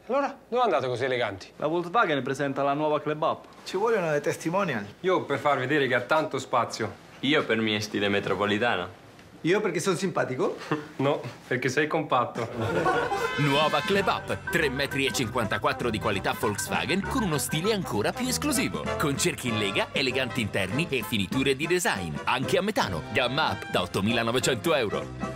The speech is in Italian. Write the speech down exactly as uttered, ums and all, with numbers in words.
Allora, dove andate così eleganti? La Volkswagen presenta la nuova Club Up. Ci vogliono le testimonial. Io per far vedere che ha tanto spazio. Io per mio stile metropolitano. Io perché sono simpatico? No, perché sei compatto. Nuova Club Up, tre metri e cinquantaquattro di qualità Volkswagen con uno stile ancora più esclusivo. Con cerchi in lega, eleganti interni e finiture di design. Anche a metano. Gamma Up da ottomilanovecento euro.